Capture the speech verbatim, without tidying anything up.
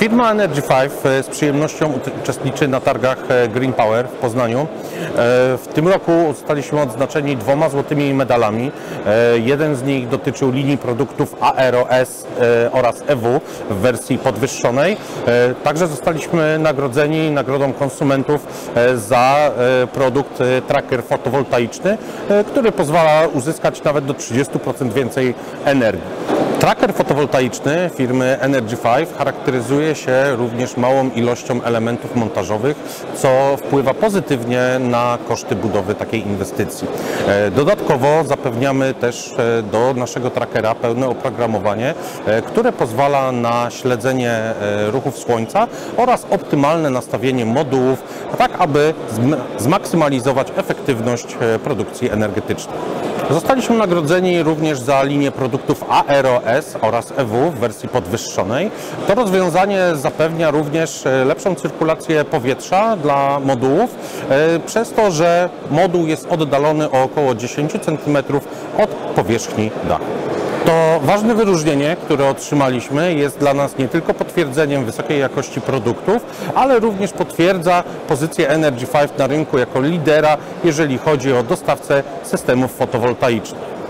Firma Energy pięć z przyjemnością uczestniczy na targach Green Power w Poznaniu. W tym roku zostaliśmy odznaczeni dwoma złotymi medalami. Jeden z nich dotyczył linii produktów Aero S oraz E W w wersji podwyższonej. Także zostaliśmy nagrodzeni nagrodą konsumentów za produkt tracker fotowoltaiczny, który pozwala uzyskać nawet do trzydziestu procent więcej energii. Tracker fotowoltaiczny firmy Energy pięć charakteryzuje się również małą ilością elementów montażowych, co wpływa pozytywnie na koszty budowy takiej inwestycji. Dodatkowo zapewniamy też do naszego trackera pełne oprogramowanie, które pozwala na śledzenie ruchów słońca oraz optymalne nastawienie modułów, tak aby zmaksymalizować efektywność produkcji energetycznej. Zostaliśmy nagrodzeni również za linię produktów Aero S oraz E W w wersji podwyższonej. To rozwiązanie zapewnia również lepszą cyrkulację powietrza dla modułów, przez to, że moduł jest oddalony o około dziesięć centymetrów od powierzchni dachu. To ważne wyróżnienie, które otrzymaliśmy, jest dla nas nie tylko potwierdzeniem wysokiej jakości produktów, ale również potwierdza pozycję Energy pięć na rynku jako lidera, jeżeli chodzi o dostawcę systemów fotowoltaicznych.